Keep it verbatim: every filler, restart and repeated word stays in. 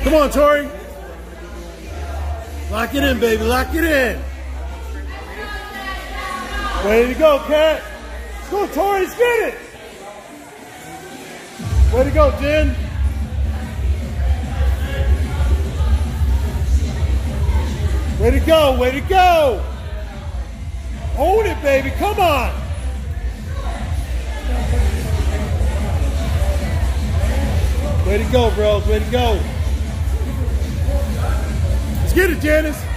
Come on, Tori. Lock it in, baby. Lock it in. Ready to go, Cat. Let's go, Tori. Let's get it. Way to go, Jen. Way to go. Way to go. Own it, baby. Come on. Way to go, bros. Way to go. Let's get it, Janice.